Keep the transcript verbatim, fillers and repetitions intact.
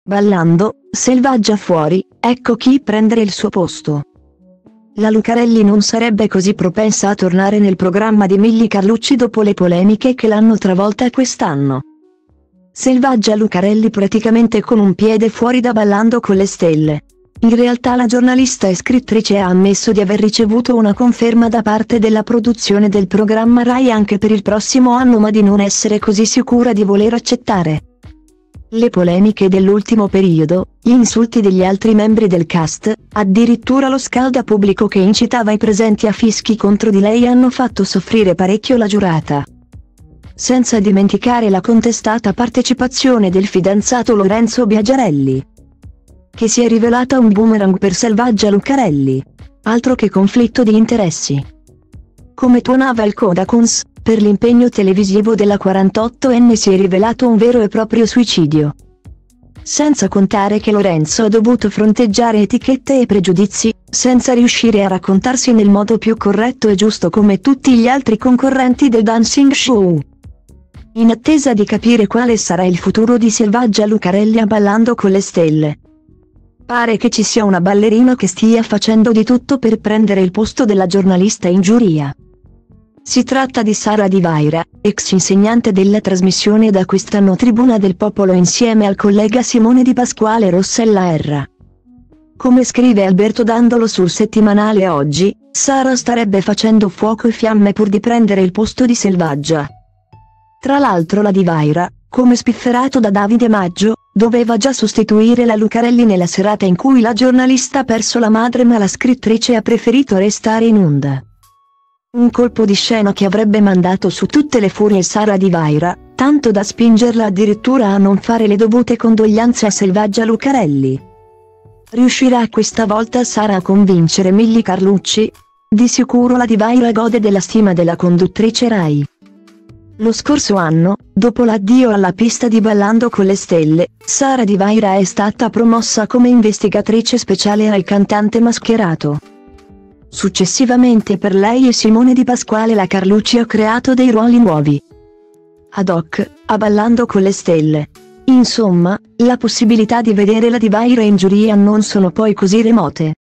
Ballando, Selvaggia fuori, ecco chi prendere il suo posto. La Lucarelli non sarebbe così propensa a tornare nel programma di Milly Carlucci dopo le polemiche che l'hanno travolta quest'anno. Selvaggia Lucarelli praticamente con un piede fuori da Ballando con le stelle. In realtà la giornalista e scrittrice ha ammesso di aver ricevuto una conferma da parte della produzione del programma Rai anche per il prossimo anno, ma di non essere così sicura di voler accettare. Le polemiche dell'ultimo periodo, gli insulti degli altri membri del cast, addirittura lo scaldapubblico che incitava i presenti a fischi contro di lei hanno fatto soffrire parecchio la giurata. Senza dimenticare la contestata partecipazione del fidanzato Lorenzo Biagiarelli, che si è rivelata un boomerang per Selvaggia Lucarelli. Altro che conflitto di interessi. Come tuonava il Codacons, per l'impegno televisivo della quarantottenne si è rivelato un vero e proprio suicidio. Senza contare che Lorenzo ha dovuto fronteggiare etichette e pregiudizi, senza riuscire a raccontarsi nel modo più corretto e giusto come tutti gli altri concorrenti del dancing show. In attesa di capire quale sarà il futuro di Selvaggia Lucarelli a Ballando con le stelle, pare che ci sia una ballerina che stia facendo di tutto per prendere il posto della giornalista in giuria. Si tratta di Sara Di Vaira, ex insegnante della trasmissione da quest'anno Tribuna del Popolo insieme al collega Simone Di Pasquale e Rossella Erra. Come scrive Alberto Dandolo sul settimanale Oggi, Sara starebbe facendo fuoco e fiamme pur di prendere il posto di Selvaggia. Tra l'altro la Di Vaira, come spifferato da Davide Maggio, doveva già sostituire la Lucarelli nella serata in cui la giornalista ha perso la madre, ma la scrittrice ha preferito restare in onda. Un colpo di scena che avrebbe mandato su tutte le furie Sara Di Vaira, tanto da spingerla addirittura a non fare le dovute condoglianze a Selvaggia Lucarelli. Riuscirà questa volta Sara a convincere Milly Carlucci? Di sicuro la Di Vaira gode della stima della conduttrice Rai. Lo scorso anno, dopo l'addio alla pista di Ballando con le stelle, Sara Di Vaira è stata promossa come investigatrice speciale al cantante mascherato. Successivamente per lei e Simone Di Pasquale la Carlucci ha creato dei ruoli nuovi ad hoc, a Ballando con le stelle. Insomma, la possibilità di vedere la Di Vaira in giuria non sono poi così remote.